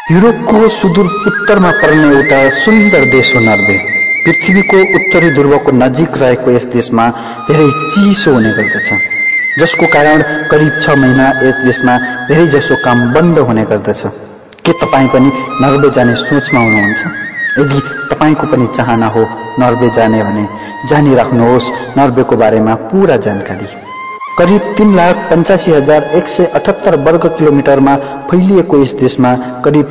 युरोपको सुदूर उत्तरमा पर्ने एउटा सुन्दर देश हो नर्वे। पृथ्वीको उत्तरी ध्रुवको नजिक रहेको यस देशमा धेरै चिसो हुने गर्दछ, जसको कारण करिब 6 महिना यस देशमा धेरै जसो काम बन्द हुने गर्दछ। के तपाईँ पनि नर्वे जाने सोचमा हुनुहुन्छ? यदि तपाईँको पनि चाहना हो नर्वे जाने भने जानिराख्नुहोस् नर्वेको बारेमा पूरा जानकारी। करिब 3,85,178 वर्ग किलोमिटरमा फैलिएको यस देशमा करिब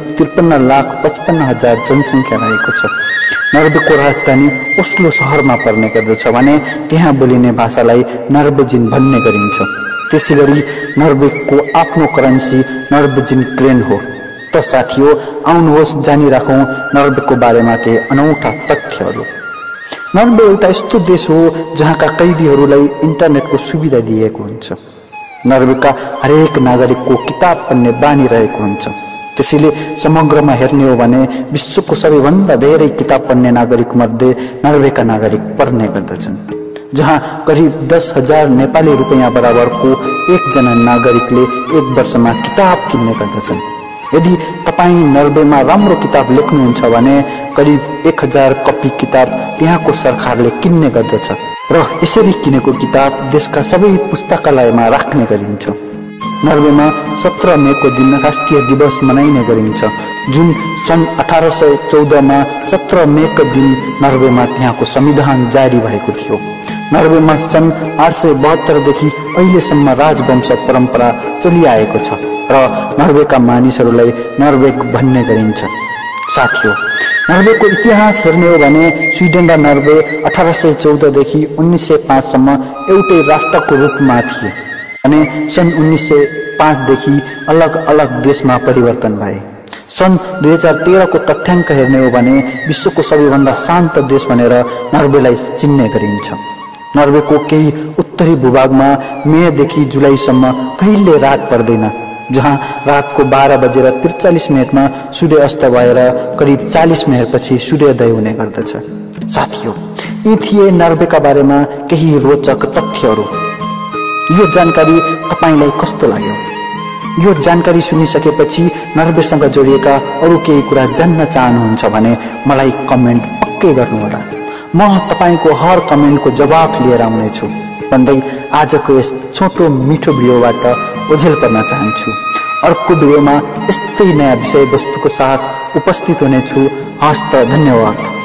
53,55,000 जनसङ्ख्या रहेको छ। नर्वेको राजधानी ओस्लो शहरमा पर्ने गर्दछ भने त्यहाँ बोलिने भाषालाई नर्वेजिन भन्ने गरिन्छ। त्यसैगरी नर्वेको आफ्नो करेन्सी नर्वेजिन क्रेन हो। त साथीहो, आउनुहोस् जानिराखौं नर्वेको बारेमा केही अनौठा तथ्यहरू। नर्वे एउटा यस्तो देश हो जहाँका कैदीहरूलाई इन्टरनेटको सुविधा दिएको हुन्छ। नर्वेका हरेक नागरिकको किताब पढ्ने बानी रहेको हुन्छ। त्यसैले समग्रमा हेर्ने हो भने विश्वको सबैभन्दा धेरै किताब पढ्ने नागरिक मध्ये नर्वेका नागरिक पर्ने गर्दछन्, जहाँ करिब 10,000 नेपाली रुपैयाँ बराबरको एकजना नागरिकले एक वर्षमा किताब किन्ने गर्दछन्। यदि तपाईँ नर्वेमा राम्रो किताब लेख्नुहुन्छ भने करिब 1000 कपी किताब त्यहाँको सरकारले किन्ने गर्दछ र यसरी किनेको किताब देशका सबै पुस्तकालयमा राख्ने गरिन्छ। नर्वेमा 17 मेको दिन राष्ट्रिय दिवस मनाइने गरिन्छ, जुन सन् 1814 मा 17 मेको दिन नर्वेमा त्यहाँको संविधान जारी भएको थियो। नर्वेमा सन् 872 देखि अहिलेसम्म राजवंश परम्परा चलिआएको छ र नर्वेका मानिसहरूलाई नर्वेग भन्ने गरिन्छ। साथीहो, नर्वेको इतिहास हेर्ने हो भने स्विडेन र नर्वे 1814 देखि 1905 सम्म एउटै राष्ट्रको रूपमा थिए भने सन् 1905 देखि अलग अलग देशमा परिवर्तन भए। सन् 2013 को तथ्याङ्क हेर्ने हो भने विश्वको सबैभन्दा शान्त देश भनेर नर्वेलाई चिन्ने गरिन्छ। नर्वेको केही उत्तरी भूभागमा मेदेखि जुलाईसम्म कहिले रात पर्दैन, जहाँ रातको 12:43 सूर्य अस्त भएर करिब 40 मिनटपछि सूर्योदय हुने गर्दछ। साथीहो, यी थिए नर्वेका बारेमा केही रोचक तथ्यहरू। यो जानकारी तपाईलाई कस्तो लाग्यो? यो जानकारी सुनिसकेपछि नर्वेसँग जोडिएका अरू केही कुरा जान्न चाहनुहुन्छ भने मलाई कमेन्ट पक्कै गर्नुहोला। म तपाईको हर कमेन्टको जवाफ लिएर आउनेछु भन्दै आजको यस छोटो मिठो भिडियोबाट ओझेल पर्न चाहन्छु। अर्को भिडियोमा यस्तै नयाँ विषयवस्तुको साथ उपस्थित हुनेछु। हस्त, धन्यवाद।